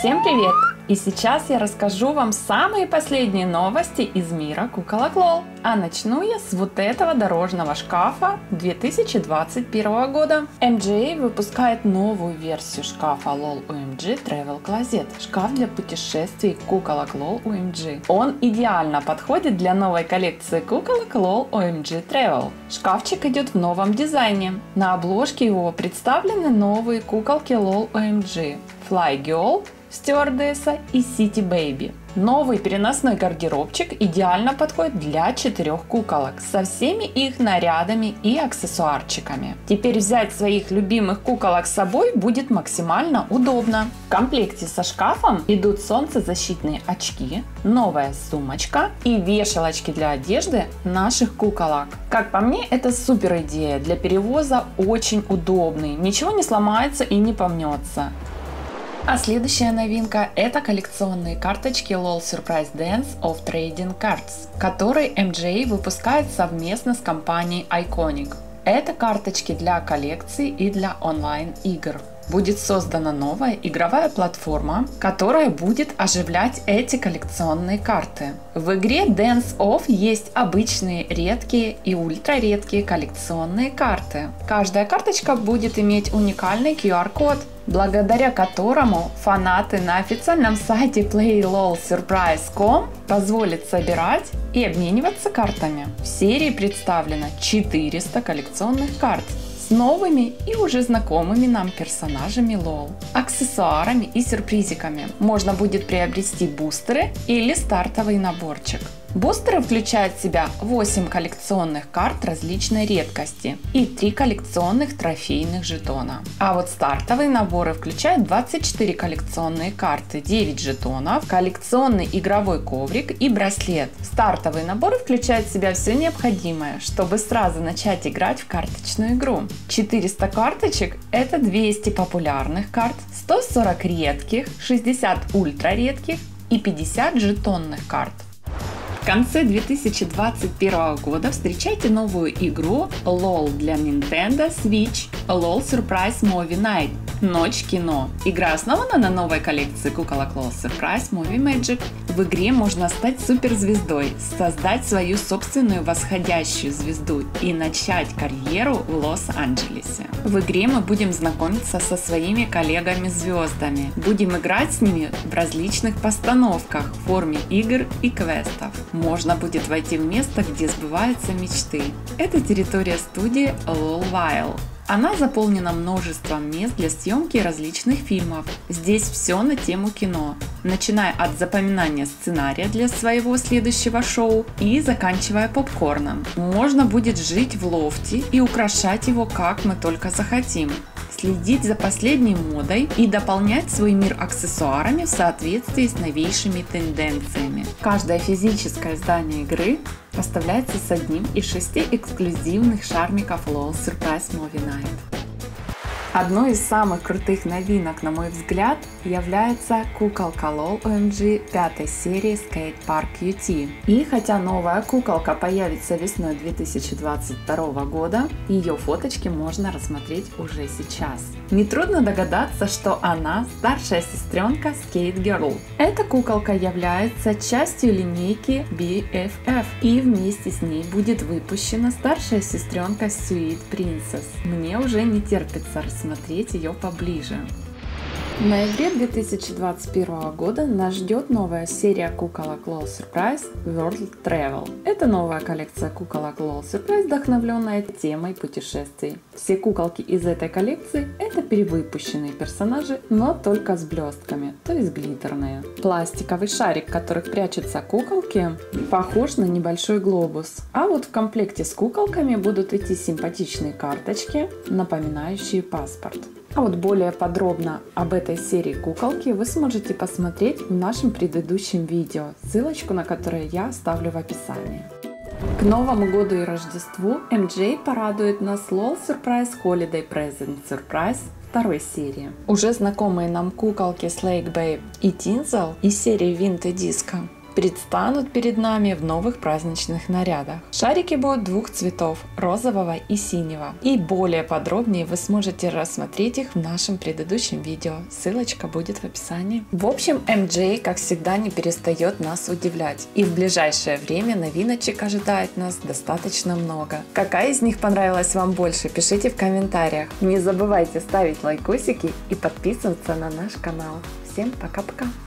Всем привет! И сейчас я расскажу вам самые последние новости из мира куколок LOL. А начну я с вот этого дорожного шкафа 2021 года. MGA выпускает новую версию шкафа LOL OMG Travel Closet. Шкаф для путешествий куколок LOL OMG. Он идеально подходит для новой коллекции куколок LOL OMG Travel. Шкафчик идет в новом дизайне. На обложке его представлены новые куколки LOL OMG. Fly Girl, Стюардесса и City Baby. Новый переносной гардеробчик идеально подходит для 4 куколок со всеми их нарядами и аксессуарчиками. Теперь взять своих любимых куколок с собой будет максимально удобно. В комплекте со шкафом идут солнцезащитные очки, новая сумочка и вешалочки для одежды наших куколок. Как по мне, это супер идея, для перевоза очень удобный, ничего не сломается и не помнется. А следующая новинка – это коллекционные карточки LOL Surprise Dance of Trading Cards, которые MGA выпускает совместно с компанией Iconic. Это карточки для коллекций и для онлайн-игр. Будет создана новая игровая платформа, которая будет оживлять эти коллекционные карты. В игре Dance Off есть обычные, редкие и ультраредкие коллекционные карты. Каждая карточка будет иметь уникальный QR-код, благодаря которому фанаты на официальном сайте PlayLolSurprise.com позволят собирать и обмениваться картами. В серии представлено 400 коллекционных карт с новыми и уже знакомыми нам персонажами LOL, аксессуарами и сюрпризиками. Можно будет приобрести бустеры или стартовый наборчик. Бустеры включают в себя 8 коллекционных карт различной редкости и 3 коллекционных трофейных жетона. А вот стартовые наборы включают 24 коллекционные карты, 9 жетонов, коллекционный игровой коврик и браслет. Стартовые наборы включают в себя все необходимое, чтобы сразу начать играть в карточную игру. 400 карточек – это 200 популярных карт, 140 редких, 60 ультраредких и 50 жетонных карт. В конце 2021 года встречайте новую игру LOL для Nintendo Switch LOL Surprise Movie Night – Ночь кино. Игра основана на новой коллекции куколок LOL Surprise Movie Magic. В игре можно стать суперзвездой, создать свою собственную восходящую звезду и начать карьеру в Лос-Анджелесе. В игре мы будем знакомиться со своими коллегами-звездами, будем играть с ними в различных постановках в форме игр и квестов. Можно будет войти в место, где сбываются мечты. Это территория студии LOLvile. Она заполнена множеством мест для съемки различных фильмов. Здесь все на тему кино, начиная от запоминания сценария для своего следующего шоу и заканчивая попкорном. Можно будет жить в лофте и украшать его как мы только захотим, следить за последней модой и дополнять свой мир аксессуарами в соответствии с новейшими тенденциями. Каждое физическое издание игры поставляется с одним из 6 эксклюзивных шармиков LOL Surprise Movie Night. Одной из самых крутых новинок, на мой взгляд, является куколка LOL OMG 5 серии Skate Park UT. И хотя новая куколка появится весной 2022 года, ее фоточки можно рассмотреть уже сейчас. Нетрудно догадаться, что она старшая сестренка Skate Girl. Эта куколка является частью линейки BFF, и вместе с ней будет выпущена старшая сестренка Sweet Princess. Мне уже не терпится рассмотреть ее поближе. В ноябре 2021 года нас ждет новая серия куколок LOL Surprise World Travel. Это новая коллекция куколок LOL Surprise, вдохновленная темой путешествий. Все куколки из этой коллекции – это перевыпущенные персонажи, но только с блестками, то есть глиттерные. Пластиковый шарик, в которых прячутся куколки, похож на небольшой глобус. А вот в комплекте с куколками будут идти симпатичные карточки, напоминающие паспорт. А вот более подробно об этой серии куколки вы сможете посмотреть в нашем предыдущем видео, ссылочку на которое я оставлю в описании. К Новому году и Рождеству MGA порадует нас LOL Surprise Holiday Present Surprise второй серии. Уже знакомые нам куколки Slake Babe и Tinsel из серии Vintage Disco предстанут перед нами в новых праздничных нарядах. Шарики будут двух цветов – розового и синего. И более подробнее вы сможете рассмотреть их в нашем предыдущем видео. Ссылочка будет в описании. В общем, MJ, как всегда, не перестает нас удивлять. И в ближайшее время новиночек ожидает нас достаточно много. Какая из них понравилась вам больше? Пишите в комментариях. Не забывайте ставить лайкосики и подписываться на наш канал. Всем пока-пока!